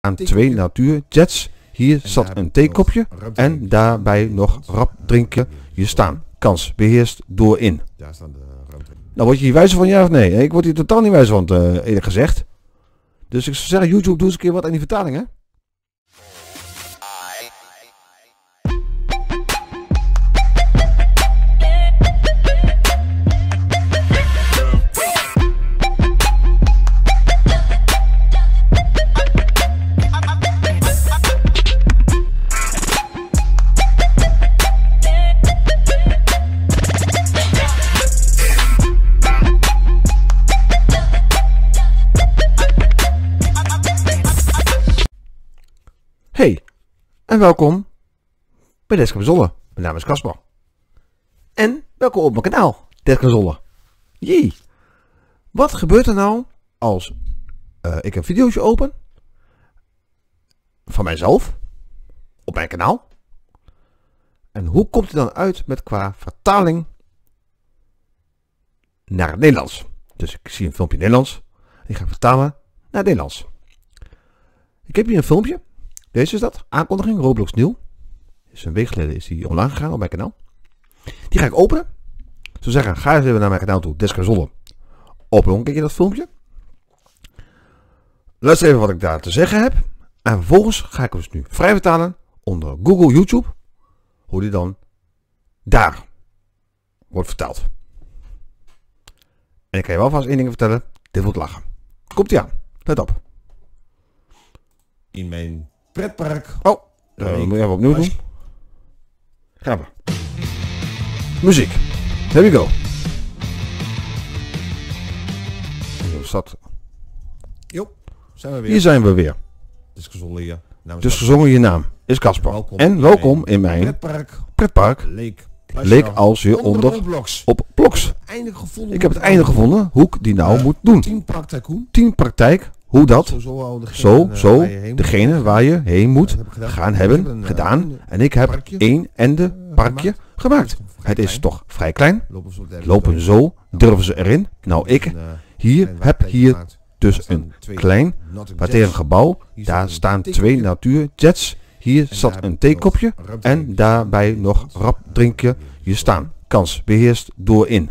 aan 2 natuurjets. Hier zat een theekopje en daarbij nog rap drinken. Hier staan. Kans beheerst door in. Daar staan de ruimte. Nou, word je hier wijzer van, ja of nee? Ik word hier totaal niet wijzer van, eerlijk gezegd. Dus ik zou zeggen, YouTube, doe eens een keer wat aan die vertaling, hè? Hey, en welkom bij Desconsole. Mijn naam is Casper. En welkom op mijn kanaal, Desconsole. Jee, wat gebeurt er nou als ik een videootje open van mijzelf op mijn kanaal? En hoe komt het dan uit met qua vertaling naar het Nederlands? Dus ik zie een filmpje Nederlands en die ga ik vertalen naar het Nederlands. Ik heb hier een filmpje. Deze is dat, aankondiging, Roblox nieuw. Dus een week geleden is die online gegaan op mijn kanaal. Die ga ik openen. Ik zou zeggen, ga eens even naar mijn kanaal toe, Desconsole. Open nog een keer dat filmpje. Luister even wat ik daar te zeggen heb. En vervolgens ga ik dus nu vrij vertalen onder Google YouTube. Hoe die dan daar wordt vertaald. En ik kan je wel vast één ding vertellen. Dit wordt lachen. Komt ie aan. Let op. In mijn pretpark. Oh, dat moet je even opnieuw doen. Gaan we. Muziek. There we go. Jo, zijn we weer. Hier zijn we weer. Desconsole hier. Dus gezongen je naam is Casper. En welkom in mijn pretpark. Leek als je onder op Blox. Ik heb het einde gevonden hoe ik die nou moet doen. 10 praktijk. Hoe dat zo degene waar je heen moet gaan hebben gedaan. En ik heb één ende parkje gemaakt. Het is toch vrij klein. Lopen zo, durven ze erin. Nou, ik heb hier dus een klein parterend gebouw. Daar staan 2 natuurjets. Hier zat een theekopje en daarbij nog rap drinken. Hier staan. Kans beheerst door in.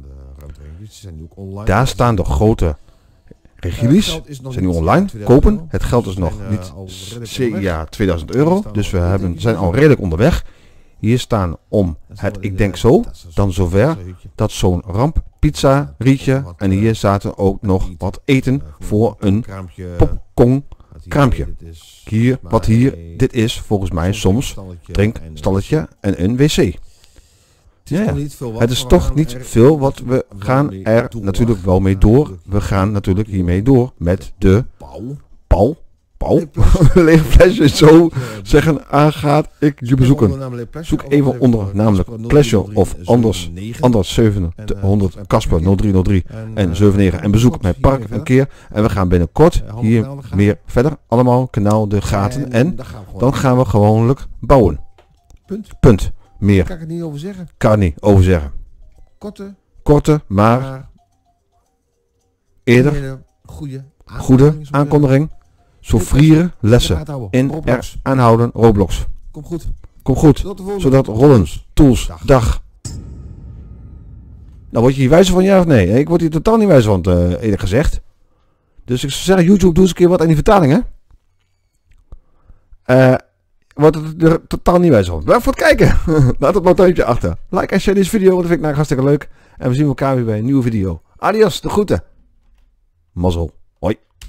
Daar staan de grote Regilies zijn nu online, kopen. Het geld is nog niet CIA 2000 euro, dus we zijn al redelijk onderweg. Hier staan om het ik denk zo, dan zover, dat zo'n ramp pizza rietje en hier zaten ook nog wat eten voor een popcorn kraampje. Dit is volgens mij soms drinkstalletje en een wc. Ja. Het is toch niet veel wat we gaan er natuurlijk wel mee door. We gaan natuurlijk hiermee door met de Paul. Lege flesje zo zeggen aangaat ik je bezoeken. Zoek even onder namelijk Pleasure of anders 700 Casper 0303 en 79 en bezoek mijn park een keer. En we gaan binnenkort hier meer verder. Allemaal kanaal de gaten en dan gaan we gewoonlijk bouwen. Punt. Meer. Kan ik het niet over zeggen? Kan het niet over zeggen. Korte, maar eerder goede aankondiging. Souffrieren, lessen in er aanhouden Roblox. Kom goed. Zodat rollen, tools, dag. Nou, word je hier wijzer van, ja of nee? Ik word hier totaal niet wijzer van, eerlijk gezegd. Dus ik zou zeggen, YouTube, doe eens een keer wat aan die vertaling, hè? Wordt het er totaal niet wijzer van. Bedankt voor het kijken. Laat het botoontje achter. Like en share deze video, want dat vind ik nou hartstikke leuk. En we zien elkaar weer bij een nieuwe video. Adios, de groeten. Mazzel. Hoi.